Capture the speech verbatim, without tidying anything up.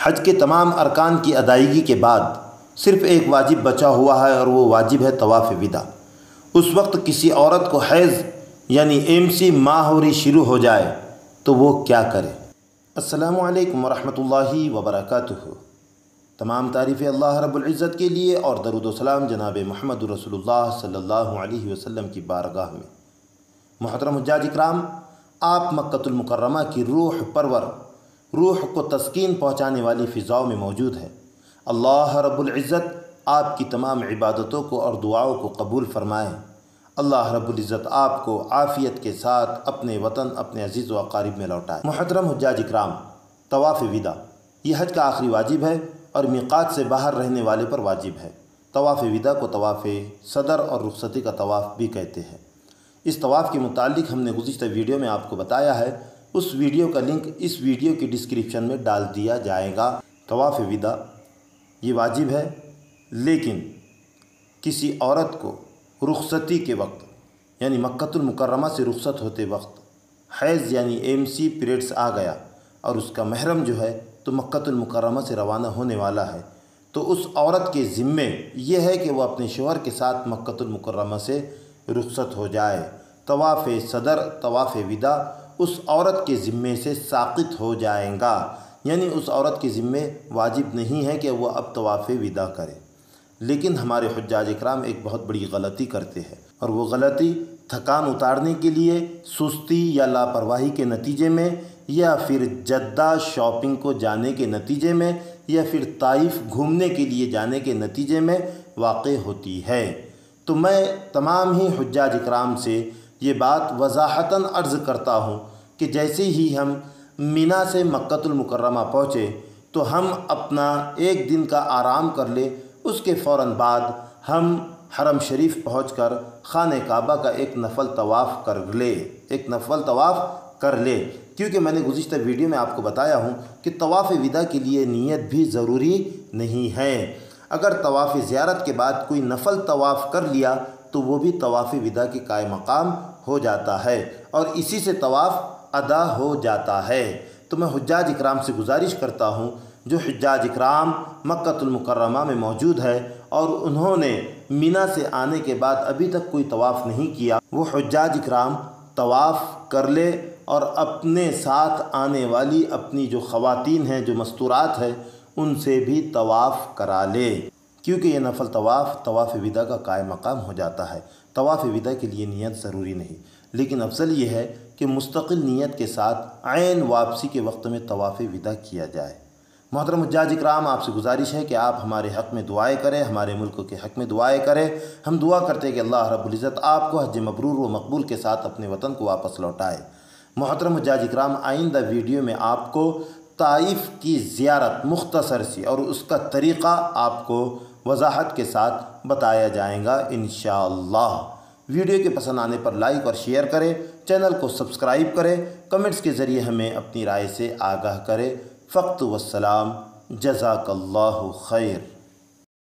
حج کے تمام ارکان کی ادائیگی کے بعد صرف ایک واجب بچا ہوا ہے اور وہ واجب ہے طواف وداع۔ اس وقت کسی عورت کو حیض یعنی ایمسی ماہوری شروع ہو جائے تو وہ کیا کرے؟ السلام علیکم ورحمۃ اللہ وبرکاتہ۔ تمام تعریفیں اللہ رب العزت کے لیے اور درود و سلام جناب محمد رسول اللہ صلی اللہ علیہ وسلم کی بارگاہ میں۔ محترم حجاج اکرام، آپ مکۃ المکرمہ کی روح پرور، روح کو تسکین پہنچانے والی فضاؤں میں موجود ہے۔ اللہ رب العزت آپ کی تمام عبادتوں کو اور دعاؤں کو قبول فرمائے۔ اللہ رب العزت آپ کو عافیت کے ساتھ اپنے وطن، اپنے عزیز و اقارب میں لوٹائے۔ محترم حجاج اکرام، طواف وداع یہ حج کا آخری واجب ہے اور میقات سے باہر رہنے والے پر واجب ہے۔ طواف وداع کو طواف صدر اور رخصتی کا طواف بھی کہتے ہیں۔ اس طواف کے متعلق ہم نے گزشتہ ویڈیو میں آپ کو بتایا ہے، اس ویڈیو کا لنک اس ویڈیو کی ڈسکرپشن میں ڈال دیا جائے گا۔ طواف وداع یہ واجب ہے، لیکن کسی عورت کو رخصتی کے وقت یعنی مکۃ المکرمہ سے رخصت ہوتے وقت حیض یعنی ایم سی پیریڈس آ گیا اور اس کا محرم جو ہے تو مکۃ المکرمہ سے روانہ ہونے والا ہے، تو اس عورت کے ذمے یہ ہے کہ وہ اپنے شوہر کے ساتھ مکۃ المکرمہ سے رخصت ہو جائے۔ طواف صدر، طواف وداع اس عورت کے ذمے سے ساقط ہو جائے گا، یعنی اس عورت کے ذمے واجب نہیں ہے کہ وہ اب طواف وداع کرے۔ لیکن ہمارے حجاج اکرام ایک بہت بڑی غلطی کرتے ہیں، اور وہ غلطی تھکان اتارنے کے لیے، سستی یا لاپرواہی کے نتیجے میں، یا پھر جدہ شاپنگ کو جانے کے نتیجے میں، یا پھر طائف گھومنے کے لیے جانے کے نتیجے میں واقع ہوتی ہے۔ تو میں تمام ہی حجاج اکرام سے یہ بات وضاحتاً عرض کرتا ہوں کہ جیسے ہی ہم مینا سے مکۃ المکرمہ پہنچے تو ہم اپنا ایک دن کا آرام کر لیں، اس کے فوراً بعد ہم حرم شریف پہنچ کر خانہ کعبہ کا ایک نفل طواف کر لے ایک نفل طواف کر لے کیونکہ میں نے گزشتہ ویڈیو میں آپ کو بتایا ہوں کہ طواف وداع کے لیے نیت بھی ضروری نہیں ہے۔ اگر طواف زیارت کے بعد کوئی نفل طواف کر لیا تو وہ بھی طواف وداع کے قائم مقام ہو جاتا ہے اور اسی سے طواف ادا ہو جاتا ہے۔ تو میں حجاج اکرام سے گزارش کرتا ہوں، جو حجاج اکرام مکۃ المکرمہ میں موجود ہے اور انہوں نے مینا سے آنے کے بعد ابھی تک کوئی طواف نہیں کیا، وہ حجاج اکرام طواف کر لے اور اپنے ساتھ آنے والی اپنی جو خواتین ہیں، جو مستورات ہیں، ان سے بھی طواف کرا لے، کیونکہ یہ نفل طواف طواف وداع کا قائم مقام ہو جاتا ہے۔ طواف وداع کے لیے نیت ضروری نہیں، لیکن افضل یہ ہے کہ مستقل نیت کے ساتھ عین واپسی کے وقت میں طواف وداع کیا جائے۔ محترم حجاج اکرام، آپ سے گزارش ہے کہ آپ ہمارے حق میں دعائیں کریں، ہمارے ملک کے حق میں دعائیں کریں۔ ہم دعا کرتے ہیں کہ اللہ رب العزت آپ کو حج مبرور و مقبول کے ساتھ اپنے وطن کو واپس لوٹائے۔ محترم حجاج اکرام، آئندہ ویڈیو میں آپ کو طائف کی زیارت مختصر سی اور اس کا طریقہ آپ کو وضاحت کے ساتھ بتایا جائے گا انشاءاللہ۔ ویڈیو کے پسند آنے پر لائک اور شیئر کریں، چینل کو سبسکرائب کریں، کمنٹس کے ذریعے ہمیں اپنی رائے سے آگاہ کریں۔ فقط والسلام، جزاک اللہ خیر۔